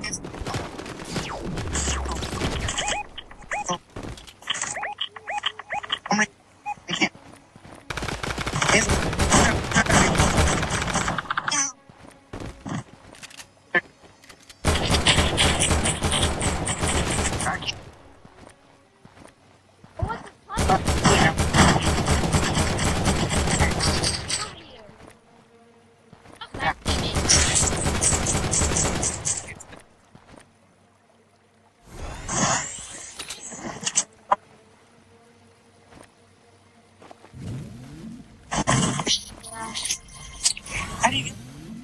How do you get?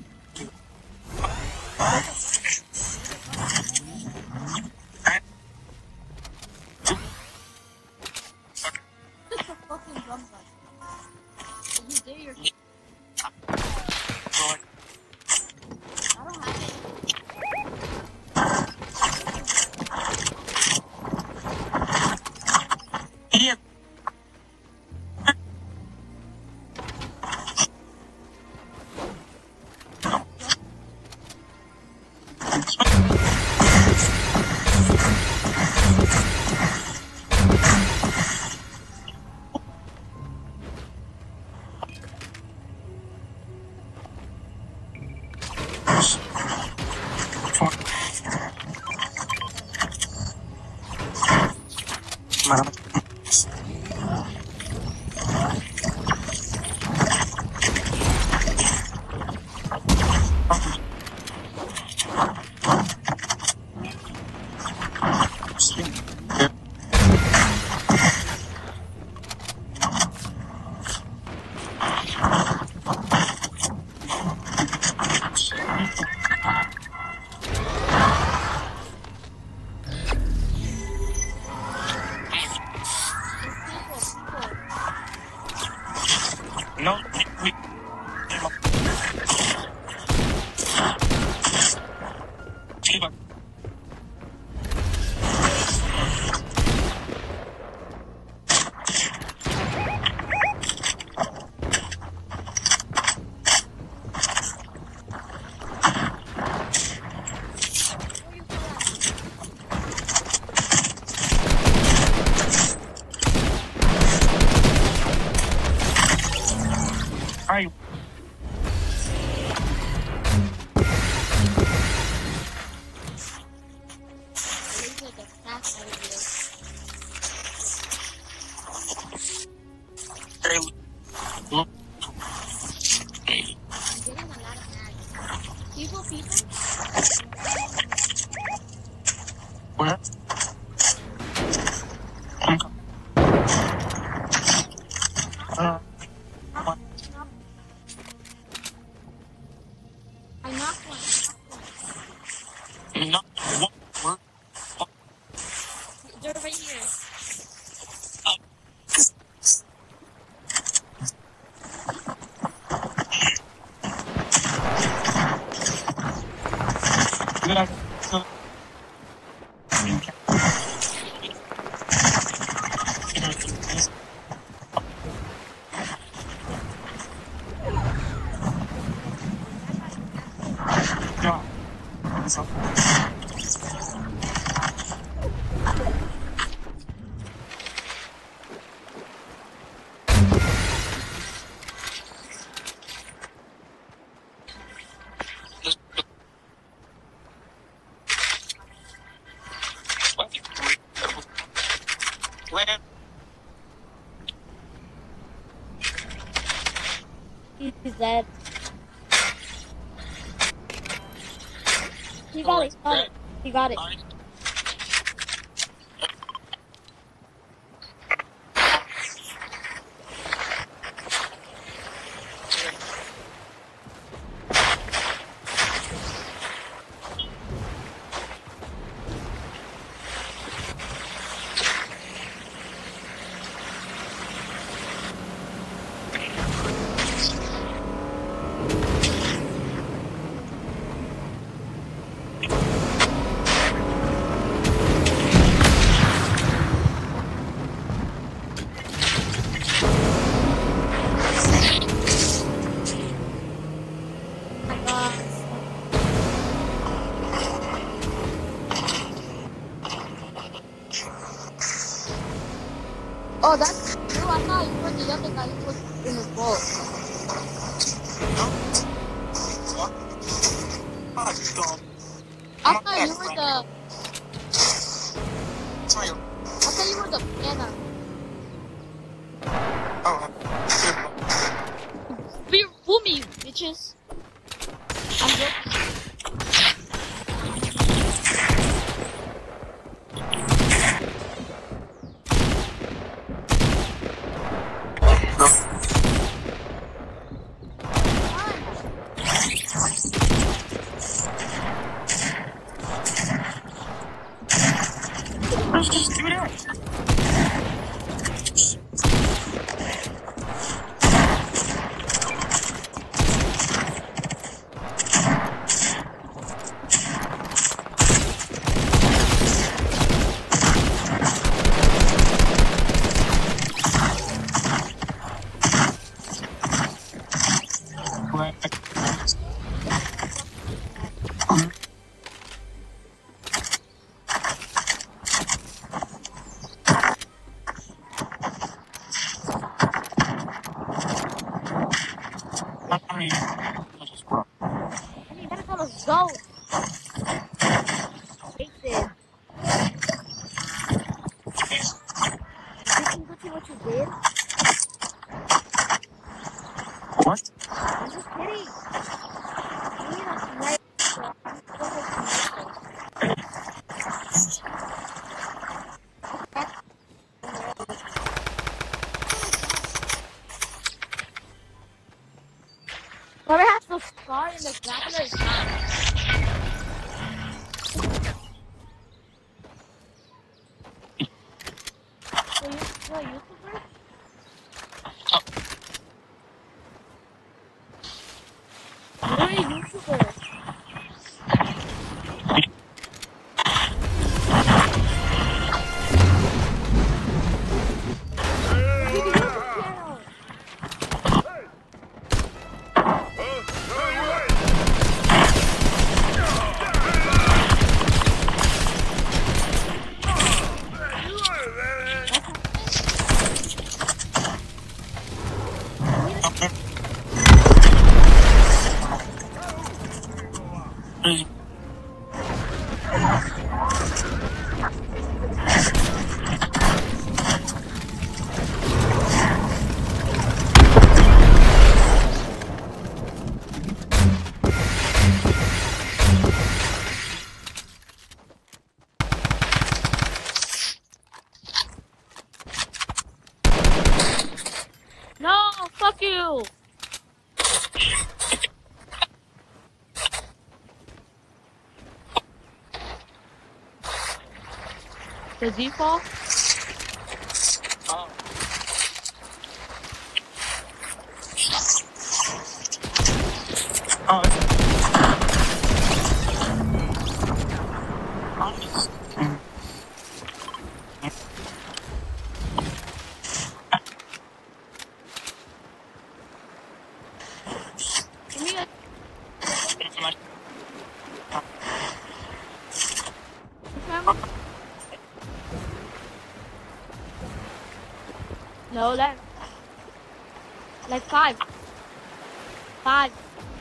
Fucking drum set. You dare your kid. I don't have it. Yeah. No, we. Alright. What? I knocked one. No. What? They're right here. Did I? He's dead. He got it. He got it. Oh, that's true. I thought you were the other guy who was in the boat. What? Oh, stop. I thought you were the. Sorry. I thought you were the piano. Oh, Be fool me, bitches. I'm joking. let's just do that. I mean, Better go, let's go. Wasted. Did you what you did? what? I'm just kidding. You need a sniper. Whoever has the scar in the back of his hand. So you're a YouTuber? You're a YouTuber. No, fuck you. The default? Oh. Oh, Give me a camera. No, like 5. 5.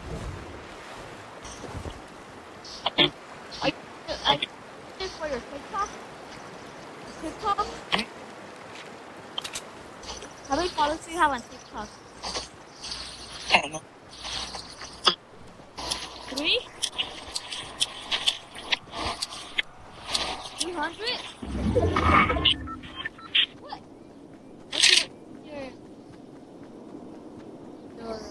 Are you this for your TikTok? TikTok? How many followers do you have on TikTok? I don't know. 3? 300? What? What's your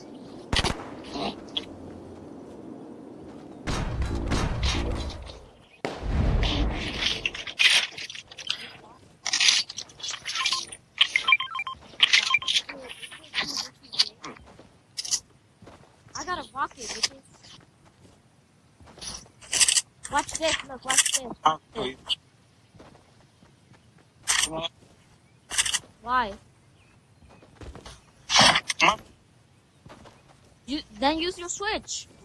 I got a rocket, bitches. Watch this, look, watch this. Oh, wait. Why? Mom? You then use your switch.